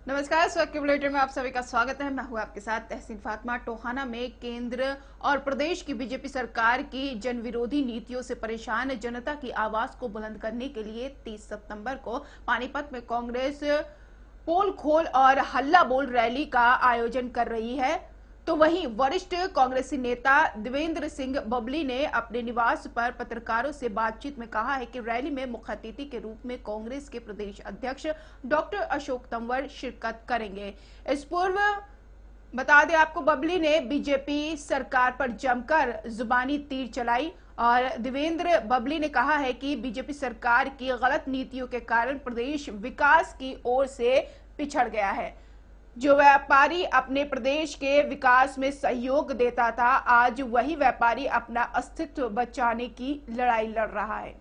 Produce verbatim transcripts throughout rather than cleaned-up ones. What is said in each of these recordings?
नमस्कार, स्वच्छ के बुलेटिन में आप सभी का स्वागत है। मैं हूं आपके साथ तहसीन फातिमा। टोहाना में केंद्र और प्रदेश की बीजेपी सरकार की जन विरोधी नीतियों से परेशान जनता की आवाज को बुलंद करने के लिए तीस सितंबर को पानीपत में कांग्रेस पोल खोल और हल्ला बोल रैली का आयोजन कर रही है। तो वहीं वरिष्ठ कांग्रेसी नेता देवेंद्र सिंह बबली ने अपने निवास पर पत्रकारों से बातचीत में कहा है कि रैली में मुख्य अतिथि के रूप में कांग्रेस के प्रदेश अध्यक्ष डॉक्टर अशोक तंवर शिरकत करेंगे। इस पूर्व बता दें आपको, बबली ने बीजेपी सरकार पर जमकर जुबानी तीर चलाई और देवेंद्र बबली ने कहा है कि बीजेपी सरकार की गलत नीतियों के कारण प्रदेश विकास की ओर से पिछड़ गया है। जो व्यापारी अपने प्रदेश के विकास में सहयोग देता था, आज वही व्यापारी अपना अस्तित्व बचाने की लड़ाई लड़ रहा है।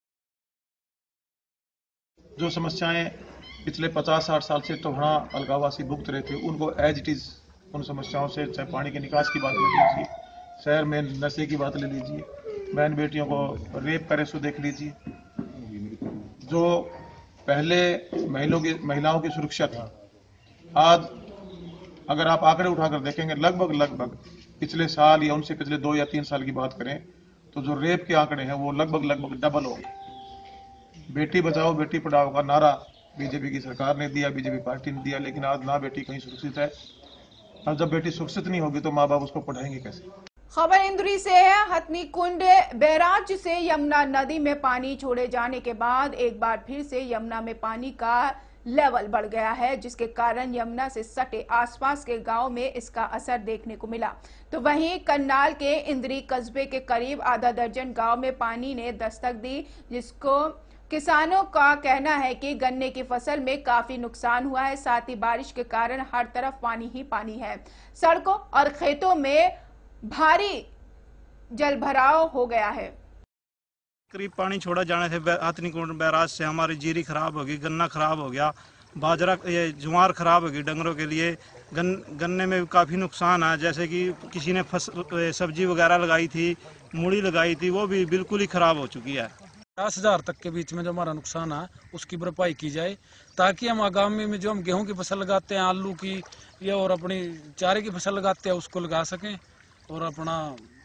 जो समस्याएं पिछले पचास साठ साल से टोहाना अलगावासी भुगत रहे थे, उनको एज इट इज उन समस्याओं से, चाहे पानी के निकास की बात ले लीजिए, शहर में नशे की बात ले लीजिए, बहन बेटियों को रेप करे सो देख लीजिए, जो पहले महिलाओं की महिलाओं की सुरक्षा थी, आज अगर आप आंकड़े उठाकर देखेंगे लगभग लगभग पिछले साल या उनसे पिछले दो या तीन साल की बात करें तो जो रेप के आंकड़े हैं वो लगभग लगभग डबल हो गए। बेटी बचाओ बेटी पढ़ाओ का नारा बीजेपी की सरकार ने दिया, बीजेपी पार्टी ने दिया, लेकिन आज ना बेटी कहीं सुरक्षित है। अब जब बेटी सुरक्षित नहीं होगी तो माँ बाप उसको पढ़ाएंगे कैसे। खबर इंद्री से है। हथनी कुंड बैराज से यमुना नदी में पानी छोड़े जाने के बाद एक बार फिर से यमुना में पानी का लेवल बढ़ गया है, जिसके कारण यमुना से सटे आसपास के गांव में इसका असर देखने को मिला। तो वहीं करनाल के इंद्री कस्बे के करीब आधा दर्जन गांव में पानी ने दस्तक दी, जिसको किसानों का कहना है कि गन्ने की फसल में काफी नुकसान हुआ है। साथ ही बारिश के कारण हर तरफ पानी ही पानी है। सड़कों और खेतों में भारी जलभराव हो गया है। करीब पानी छोड़ा जाने से हथनी कुंड बैराज से हमारी जीरी खराब होगी, गन्ना खराब हो गया, बाजरा ये ज्वार खराब होगी डंगरों के लिए। गन, गन्ने में काफ़ी नुकसान है, जैसे कि किसी ने फसल सब्जी वगैरह लगाई थी, मूड़ी लगाई थी, वो भी बिल्कुल ही खराब हो चुकी है। दस हजार तक के बीच में जो हमारा नुकसान है उसकी भरपाई की जाए, ताकि हम आगामी में जो हम गेहूं की फसल लगाते हैं, आलू की या और अपनी चारे की फसल लगाते हैं उसको लगा सकें और अपना।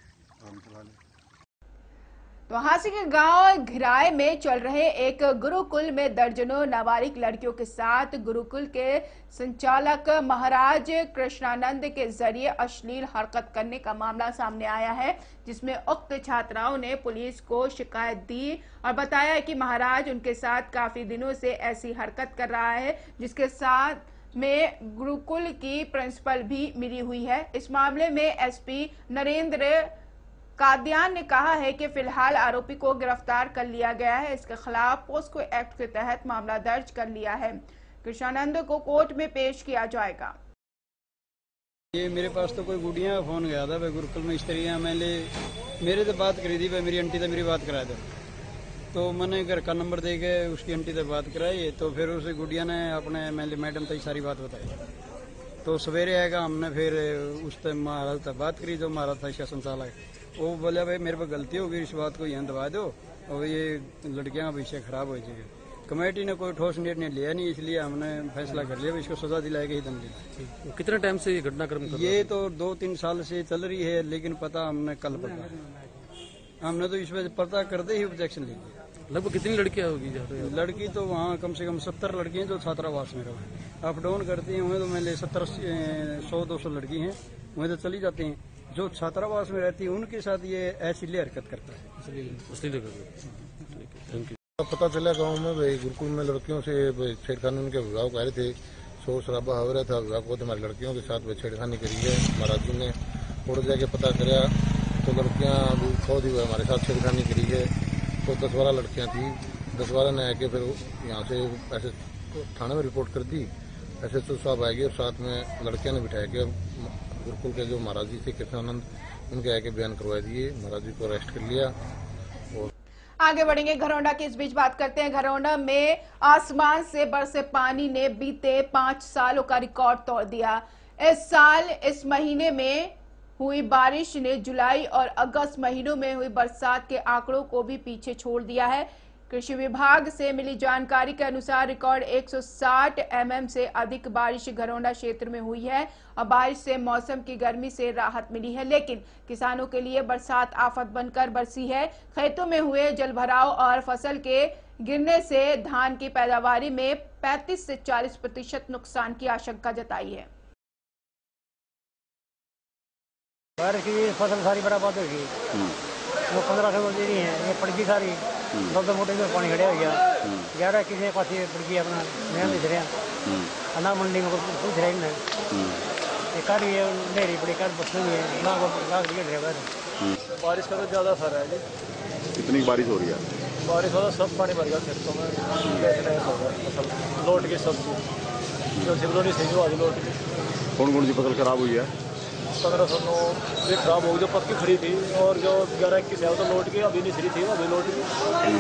तो हांसी के गांव घिराए में चल रहे एक गुरुकुल में दर्जनों नाबालिग लड़कियों के साथ गुरुकुल के संचालक महाराज कृष्णानंद के जरिए अश्लील हरकत करने का मामला सामने आया है, जिसमें उक्त छात्राओं ने पुलिस को शिकायत दी और बताया कि महाराज उनके साथ काफी दिनों से ऐसी हरकत कर रहा है, जिसके साथ में गुरुकुल की प्रिंसिपल भी मिली हुई है। इस मामले में एसपी नरेंद्र कादियान ने कहा है कि फिलहाल आरोपी को गिरफ्तार कर लिया गया है। इसके खिलाफ पोस्को एक्ट के तहत मामला दर्ज कर लिया है। कृष्णानंद को कोर्ट में पेश किया जाएगा। ये मेरे पास तो कोई गुड़िया फोन गया था, भाई गुरुकुल में स्त्रियां मैंने मेरे से बात करी थी, भाई मेरी आंटी से मेरी बात करा दो, तो मैंने घर का नंबर दे के उसकी आंटी से बात कराई। तो फिर उस गुड़िया ने अपने मैडम तक सारी बात बताई। तो सवेरे आएगा, हमने फिर उस टाइम महाराज तक बात करी, जो महाराज था इसका संचालक, वो बोला भाई मेरे पर गलती होगी, इस बात को यहाँ दबा दो और ये लड़कियां का भविष्य खराब हो जाएगा। कमेटी ने कोई ठोस निर्णय लिया नहीं, इसलिए हमने फैसला कर लिया इसको सजा दिलाएगा ही दम दिला। कितने टाइम से ये घटनाक्रम कर ये तो दो तीन साल से चल रही है, लेकिन पता हमने कल पता हमने तो इस वजह पता करते ही ऑब्जेक्शन ले लिया। लगभग कितनी लड़कियां होगी? लड़की तो वहाँ कम से कम सत्तर लड़कियां जो छात्रावास में रहे, अप डाउन करती हैं। वहीं तो मैंने सत्तर सौ दो सौ लड़की हैं, वहीं तो चली जाती हैं। जो छात्रावास में रहती है उनके साथ ये ऐसी हरकत करता है। Thank you. पता चला गांव में भाई गुरुकुल में लड़कियों से छेड़खानी उनके अभिभावक आ रहे थे, शोर शराबा हो रहा था, अभिभावकों ने हमारी लड़कियों के साथ छेड़खानी करी है। महाराज जी ने और जाके पता कराया तो लड़कियां खुद ही हमारे साथ छेड़खानी करी है। तो दस बारह लड़कियां थी, दस बारह ने आके फिर यहाँ से ऐसे थाने में रिपोर्ट कर दी। ऐसे तो साहब आएंगे और साथ में लड़कियां ने बिठाया के गुरुकुल के जो महाराज जी थे कृष्णानंद, उनके आके बयान करवा दिए। महाराज जी को अरेस्ट कर लिया। और आगे बढ़ेंगे, घरौंडा की इस बीच बात करते हैं। घरौंडा में आसमान से बरसे पानी ने बीते पांच सालों का रिकॉर्ड तोड़ दिया। इस साल इस महीने में हुई बारिश ने जुलाई और अगस्त महीनों में हुई बरसात के आंकड़ों को भी पीछे छोड़ दिया है। कृषि विभाग से मिली जानकारी के अनुसार रिकॉर्ड एक सौ साठ एम एम से अधिक बारिश घरौंडा क्षेत्र में हुई है और बारिश से मौसम की गर्मी से राहत मिली है, लेकिन किसानों के लिए बरसात आफत बनकर बरसी है। खेतों में हुए जलभराव और फसल के गिरने से धान की पैदावारी में पैंतीस से चालीस प्रतिशत नुकसान की आशंका जताई है। बारिश की फसल सारी बर्बाद होगी। वो पंद्रह सौ दे रही है, ये पड़गी सारी दो दो मोटे में पानी खड़े हो गया। ग्यारह किसी पास पड़गी अपना मैं दिख रहा अना मंडी में पूछ रहे हैं कार ये मेरी बड़ी कार बस हुई है ना वो लाख दिए ड्राइवर। बारिश का तो ज़्यादा असर है जी। कितनी बारिश हो रही है? बारिश हो तो सब पानी भर गया खेतों में, फसल लौट के सब्जी जो सिवलोनी से जो आज लौट के। कौन कौन सी फसल खराब हुई है? पंद्रह सौ नौ ये खराब हो गई जो पक्की खड़ी थी, और जो ग्यारह इक्कीस है वो तो लौट के अभी नहीं खड़ी थी, अभी लौट के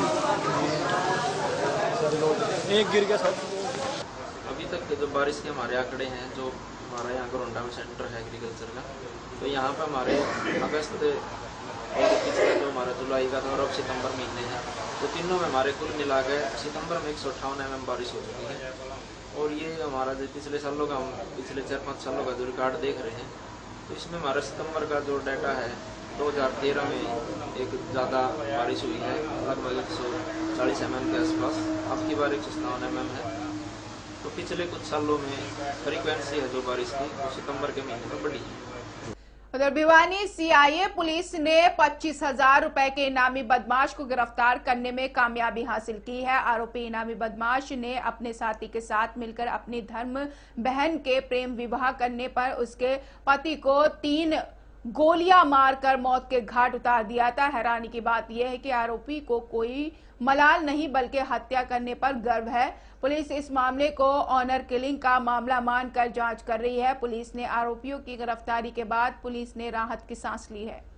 सारी लौट एक गिर गया सब। अभी तक जो बारिश के हमारे आंकड़े हैं, जो हमारा यहाँ घरौंडा में सेंटर है एग्रीकल्चर का, तो यहाँ पर हमारे अगस्त और पिछले जो हमारा जुलाई का था और अब सितंबर महीने हैं, तो तीनों में हमारे कुल मिला के सितंबर में एक सौ अट्ठावन एम एम बारिश हो चुकी है। और ये हमारा जो पिछले सालों का हम पिछले चार पाँच सालों का जो रिकॉर्ड देख रहे हैं, तो इसमें हमारा सितंबर का जो डाटा है दो हज़ार तेरह में एक ज़्यादा बारिश हुई है, लगभग एक सौ चालीस एम एम के आसपास। अब की बार एक सौ सत्तावन एम एम है। तो पिछले कुछ सालों में फ्रीक्वेंसी है जो बारिश की, तो सितंबर के महीने में बढ़ी है। उधर भिवानी सी आई ए पुलिस ने पच्चीस हजार रुपए के इनामी बदमाश को गिरफ्तार करने में कामयाबी हासिल की है। आरोपी इनामी बदमाश ने अपने साथी के साथ मिलकर अपनी धर्म बहन के प्रेम विवाह करने पर उसके पति को तीन गोलियां मारकर मौत के घाट उतार दिया था। हैरानी की बात यह है कि आरोपी को कोई मलाल नहीं बल्कि हत्या करने पर गर्व है। पुलिस इस मामले को ऑनर किलिंग का मामला मानकर जांच कर रही है। पुलिस ने आरोपियों की गिरफ्तारी के बाद पुलिस ने राहत की सांस ली है।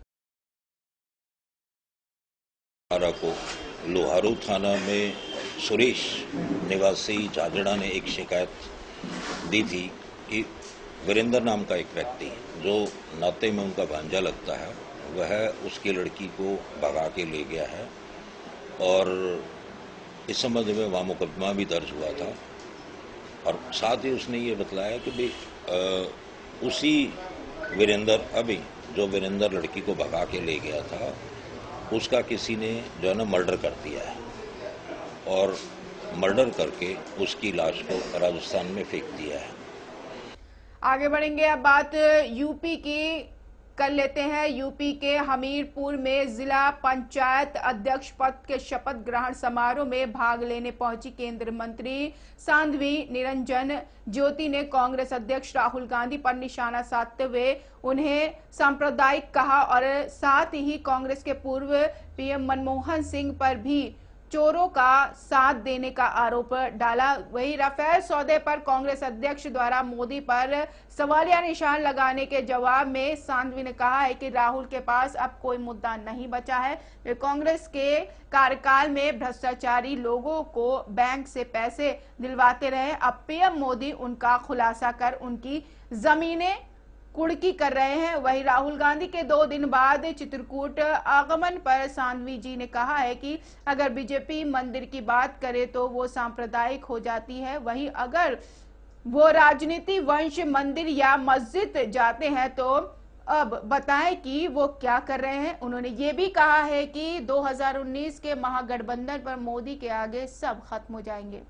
को लोहारू थाना में सुरेश निवासी झाझड़ा ने एक शिकायत दी थी कि वीरेंद्र नाम का एक व्यक्ति जो नाते में उनका भांजा लगता है, वह उसकी लड़की को भगा के ले गया है और इस संबंध में वहाँ मुकदमा भी दर्ज हुआ था। और साथ ही उसने ये बतलाया कि भाई उसी वीरेंद्र अभी जो वीरेंद्र लड़की को भगा के ले गया था, उसका किसी ने जो है ना मर्डर कर दिया है और मर्डर करके उसकी लाश को राजस्थान में फेंक दिया है। आगे बढ़ेंगे, अब बात यूपी की कर लेते हैं। यूपी के हमीरपुर में जिला पंचायत अध्यक्ष पद के शपथ ग्रहण समारोह में भाग लेने पहुंची केंद्रीय मंत्री साध्वी निरंजन ज्योति ने कांग्रेस अध्यक्ष राहुल गांधी पर निशाना साधते हुए उन्हें सांप्रदायिक कहा और साथ ही कांग्रेस के पूर्व पीएम मनमोहन सिंह पर भी चोरों का साथ देने का आरोप डाला। वहीं राफेल सौदे पर कांग्रेस अध्यक्ष द्वारा मोदी पर सवालिया निशान लगाने के जवाब में साध्वी ने कहा है कि राहुल के पास अब कोई मुद्दा नहीं बचा है। वे कांग्रेस के कार्यकाल में भ्रष्टाचारी लोगों को बैंक से पैसे दिलवाते रहे। अब पीएम मोदी उनका खुलासा कर उनकी जमीनें कुर्की कर रहे हैं। वहीं राहुल गांधी के दो दिन बाद चित्रकूट आगमन पर साध्वी जी ने कहा है कि अगर बीजेपी मंदिर की बात करे तो वो सांप्रदायिक हो जाती है, वहीं अगर वो राजनीति वंश मंदिर या मस्जिद जाते हैं तो अब बताएं कि वो क्या कर रहे हैं। उन्होंने ये भी कहा है कि दो हज़ार उन्नीस के महागठबंधन पर मोदी के आगे सब खत्म हो जाएंगे।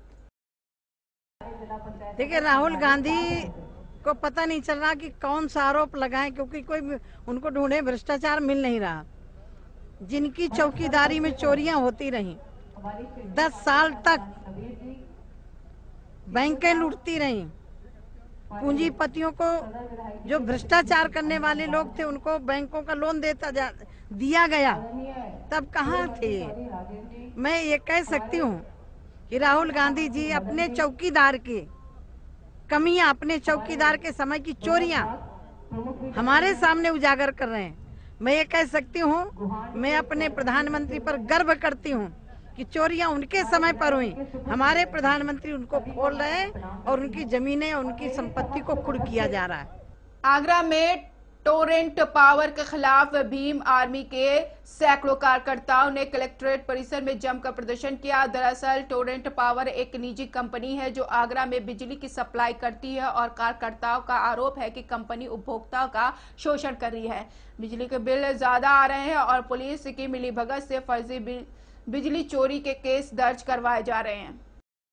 देखिए, राहुल गांधी को पता नहीं चल रहा कि कौन सा आरोप लगाएं, क्योंकि कोई उनको ढूंढे, भ्रष्टाचार मिल नहीं रहा। जिनकी चौकीदारी में चोरियां होती रही, दस साल तक बैंकें लूटती रही, पूंजीपतियों को जो भ्रष्टाचार करने वाले लोग थे उनको बैंकों का लोन देता जा, दिया गया, तब कहाँ थे। मैं ये कह सकती हूँ कि राहुल गांधी जी अपने चौकीदार के कमियां, अपने चौकीदार के समय की चोरियां हमारे सामने उजागर कर रहे हैं। मैं ये कह सकती हूँ, मैं अपने प्रधानमंत्री पर गर्व करती हूँ कि चोरियां उनके समय पर हुई, हमारे प्रधानमंत्री उनको खोल रहे हैं और उनकी जमीनें, उनकी संपत्ति को कुर्क किया जा रहा है। आगरा में टोरेंट पावर के खिलाफ भीम आर्मी के सैकड़ों कार्यकर्ताओं ने कलेक्ट्रेट परिसर में जमकर प्रदर्शन किया। दरअसल टोरेंट पावर एक निजी कंपनी है जो आगरा में बिजली की सप्लाई करती है और कार्यकर्ताओं का आरोप है कि कंपनी उपभोक्ताओं का शोषण कर रही है। बिजली के बिल ज्यादा आ रहे हैं और पुलिस की मिलीभगत से फर्जी बिजली चोरी के केस दर्ज करवाए जा रहे हैं।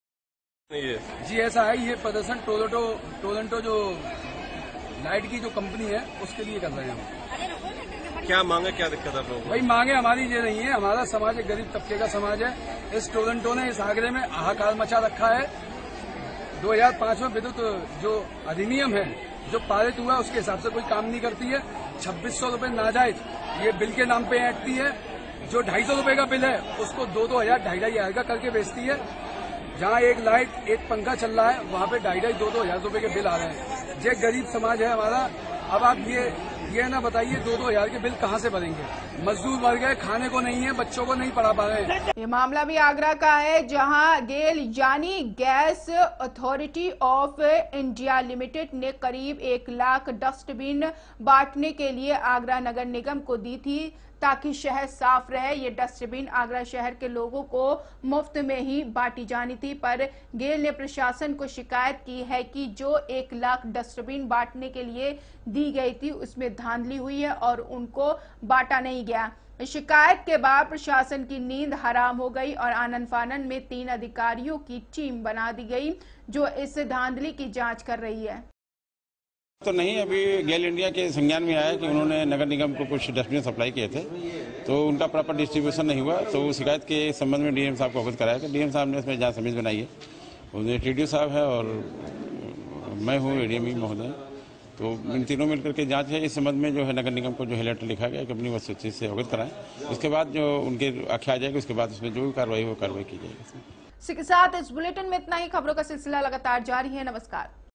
जी ऐसा है, ये प्रदर्शन टोरेंटो टोरेंटो जो लाइट की जो कंपनी है उसके लिए कर रहे हैं। क्या मांगे, क्या दिक्कत है लोगों को? भाई मांगे हमारी ये नहीं है, हमारा समाज एक गरीब तबके का समाज है। इस टोरेंटो ने इस आगरे में हाहाकार मचा रखा है। दो हज़ार पाँच में विद्युत जो अधिनियम है जो पारित हुआ उसके हिसाब से कोई काम नहीं करती है। छब्बीस सौ रूपये नाजायज ये बिल के नाम पे ऐंठती है। जो ढाई सौ रूपये का बिल है उसको दो दो हजार ढाई ढाई हजार का करके बेचती है। जहाँ एक लाइट एक पंखा चल रहा है वहाँ पे ढाई ढाई दो दो हजार रूपये के बिल आ रहे हैं। ये गरीब समाज है हमारा। अब आप ये ये ना बताइए दो दो हजार के बिल कहाँ से भरेंगे? मजदूर वर्ग है, खाने को नहीं है, बच्चों को नहीं पढ़ा पा रहे हैं। ये मामला भी आगरा का है जहां गेल यानी gas authority of India limited ने करीब एक लाख डस्टबिन बांटने के लिए आगरा नगर निगम को दी थी ताकि शहर साफ रहे। ये डस्टबिन आगरा शहर के लोगों को मुफ्त में ही बांटी जानी थी, पर गेल ने प्रशासन को शिकायत की है कि जो एक लाख डस्टबिन बांटने के लिए दी गई थी उसमें धांधली हुई है और उनको बांटा नहीं गया। शिकायत के बाद प्रशासन की नींद हराम हो गई और आनन फानन में तीन अधिकारियों की टीम बना दी गई जो इस धांधली की जांच कर रही है। तो नहीं, अभी गेल इंडिया के संज्ञान में आया कि उन्होंने नगर निगम को कुछ डस्टबिन सप्लाई किए थे तो उनका प्रॉपर डिस्ट्रीब्यूशन नहीं हुआ। तो शिकायत के संबंध में डीएम साहब को अवगत कराया कि डीएम साहब ने इसमें जांच समिति बनाई है। उनमें टीडीओ साहब है और मैं हूँ एडीएम महोदय। तो इन तीनों मिलकर के जांच है। इस संबंध में जो है नगर निगम को जो है लेटर लिखा गया कि अपनी वस्तु चीज से अवगत कराएं। उसके बाद जो उनके आख्या आ जाएगी उसके बाद उसमें जो भी कार्रवाई हो कार्रवाई की जाएगी। इसी के साथ इस बुलेटिन में इतना ही। खबरों का सिलसिला लगातार जारी है। नमस्कार।